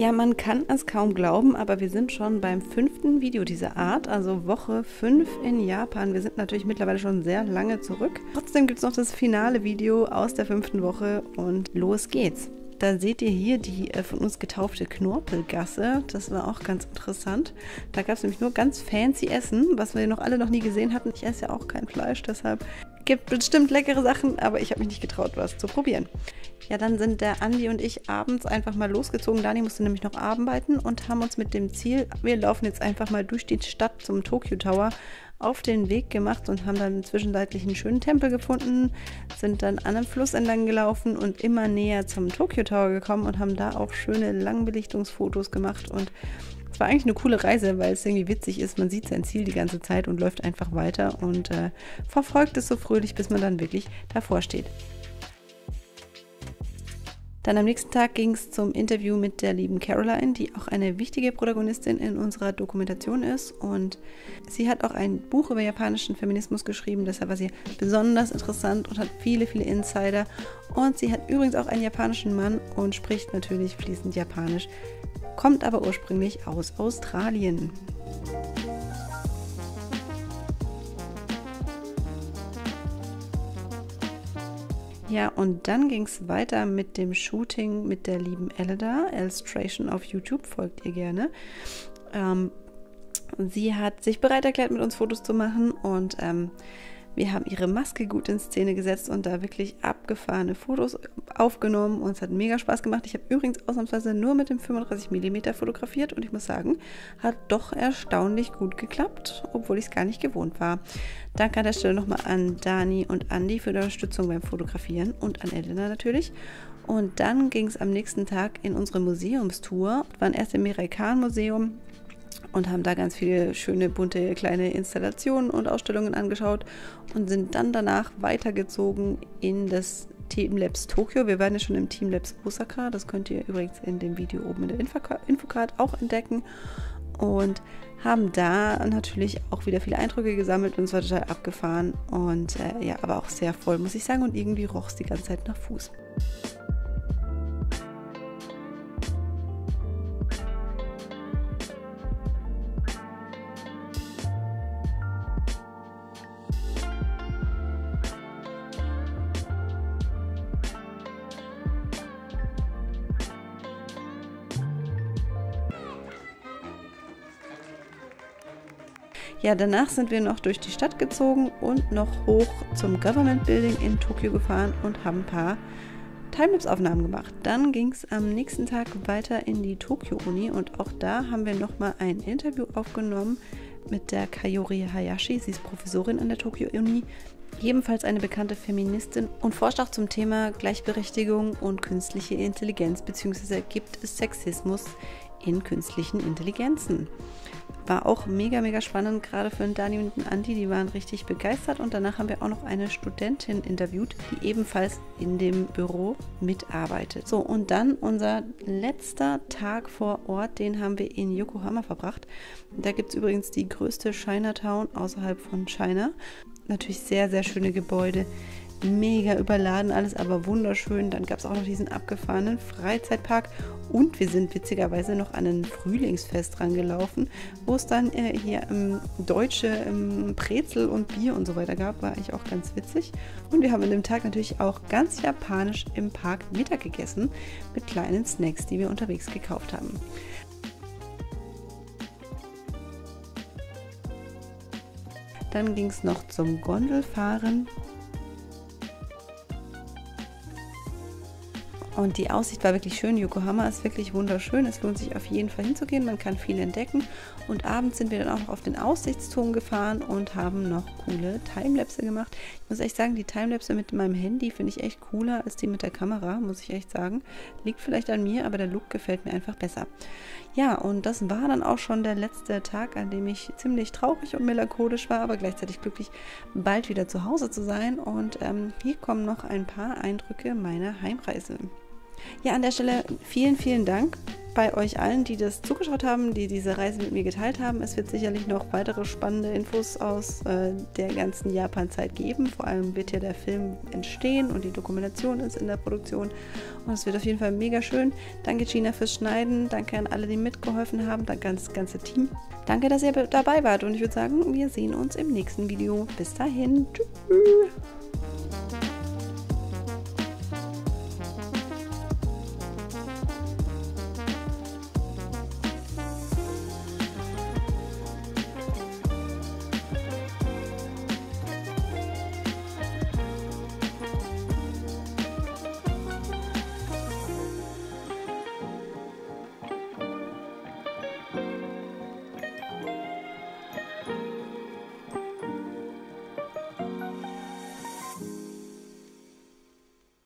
Ja, man kann es kaum glauben, aber wir sind schon beim 5. Video dieser Art, also Woche 5 in Japan. Wir sind natürlich mittlerweile schon sehr lange zurück. Trotzdem gibt es noch das finale Video aus der 5. Woche und los geht's. Da seht ihr hier die von uns getaufte Knorpelgasse. Das war auch ganz interessant. Da gab es nämlich nur ganz fancy Essen, was wir noch nie gesehen hatten. Ich esse ja auch kein Fleisch, deshalb gibt bestimmt leckere Sachen, aber ich habe mich nicht getraut, was zu probieren. Ja, dann sind der Andi und ich abends einfach mal losgezogen. Dani musste nämlich noch arbeiten und haben uns mit dem Ziel, wir laufen jetzt einfach mal durch die Stadt zum Tokyo Tower, auf den Weg gemacht und haben dann zwischenzeitlich einen schönen Tempel gefunden, sind dann an einem Fluss entlang gelaufen und immer näher zum Tokyo Tower gekommen und haben da auch schöne Langbelichtungsfotos gemacht. Und es war eigentlich eine coole Reise, weil es irgendwie witzig ist. Man sieht sein Ziel die ganze Zeit und läuft einfach weiter und verfolgt es so fröhlich, bis man dann wirklich davor steht. Dann am nächsten Tag ging es zum Interview mit der lieben Caroline, die auch eine wichtige Protagonistin in unserer Dokumentation ist. Und sie hat auch ein Buch über japanischen Feminismus geschrieben, deshalb war sie besonders interessant und hat viele, viele Insider. Und sie hat übrigens auch einen japanischen Mann und spricht natürlich fließend Japanisch, kommt aber ursprünglich aus Australien. Ja, und dann ging es weiter mit dem Shooting mit der lieben Elida, Illustration auf YouTube, folgt ihr gerne. Sie hat sich bereit erklärt, mit uns Fotos zu machen und wir haben ihre Maske gut in Szene gesetzt und da wirklich abgefahrene Fotos aufgenommen und es hat mega Spaß gemacht. Ich habe übrigens ausnahmsweise nur mit dem 35 mm fotografiert und ich muss sagen, hat doch erstaunlich gut geklappt, obwohl ich es gar nicht gewohnt war. Danke an der Stelle nochmal an Dani und Andi für die Unterstützung beim Fotografieren und an Elena natürlich. Und dann ging es am nächsten Tag in unsere Museumstour. Wir waren erst im Mirai-Kan-Museum und haben da ganz viele schöne, bunte, kleine Installationen und Ausstellungen angeschaut und sind dann danach weitergezogen in das Teamlabs Tokio. Wir waren ja schon im Teamlabs Osaka, das könnt ihr übrigens in dem Video oben in der Infocard auch entdecken und haben da natürlich auch wieder viele Eindrücke gesammelt und es war total abgefahren und ja, aber auch sehr voll, muss ich sagen, und irgendwie roch es die ganze Zeit nach Fuß. Ja, danach sind wir noch durch die Stadt gezogen und noch hoch zum Government Building in Tokio gefahren und haben ein paar Timelapse-Aufnahmen gemacht. Dann ging es am nächsten Tag weiter in die Tokyo-Uni und auch da haben wir nochmal ein Interview aufgenommen mit der Kayori Hayashi. Sie ist Professorin an der Tokyo-Uni, ebenfalls eine bekannte Feministin und forscht auch zum Thema Gleichberechtigung und künstliche Intelligenz, beziehungsweise gibt es Sexismus in künstlichen Intelligenzen. War auch mega, mega spannend, gerade für den Dani und den Andi, die waren richtig begeistert und danach haben wir auch noch eine Studentin interviewt, die ebenfalls in dem Büro mitarbeitet. So, und dann unser letzter Tag vor Ort, den haben wir in Yokohama verbracht. Da gibt es übrigens die größte Chinatown außerhalb von China. Natürlich sehr, sehr schöne Gebäude. Mega überladen alles, aber wunderschön. Dann gab es auch noch diesen abgefahrenen Freizeitpark und wir sind witzigerweise noch an ein Frühlingsfest rangelaufen, wo es dann hier deutsche Brezel und Bier und so weiter gab. War eigentlich auch ganz witzig. Und wir haben an dem Tag natürlich auch ganz japanisch im Park Mittag gegessen mit kleinen Snacks, die wir unterwegs gekauft haben. Dann ging es noch zum Gondelfahren. Und die Aussicht war wirklich schön. Yokohama ist wirklich wunderschön. Es lohnt sich auf jeden Fall hinzugehen. Man kann viel entdecken. Und abends sind wir dann auch noch auf den Aussichtsturm gefahren und haben noch coole Timelapse gemacht. Ich muss echt sagen, die Timelapse mit meinem Handy finde ich echt cooler als die mit der Kamera, muss ich echt sagen. Liegt vielleicht an mir, aber der Look gefällt mir einfach besser. Ja, und das war dann auch schon der letzte Tag, an dem ich ziemlich traurig und melancholisch war, aber gleichzeitig glücklich, bald wieder zu Hause zu sein. Und hier kommen noch ein paar Eindrücke meiner Heimreise. Ja, an der Stelle vielen, vielen Dank bei euch allen, die das zugeschaut haben, die diese Reise mit mir geteilt haben. Es wird sicherlich noch weitere spannende Infos aus der ganzen Japan-Zeit geben. Vor allem wird ja der Film entstehen und die Dokumentation ist in der Produktion. Und es wird auf jeden Fall mega schön. Danke Gina fürs Schneiden. Danke an alle, die mitgeholfen haben. Danke an das ganze Team. Danke, dass ihr dabei wart. Und ich würde sagen, wir sehen uns im nächsten Video. Bis dahin. Tschüss.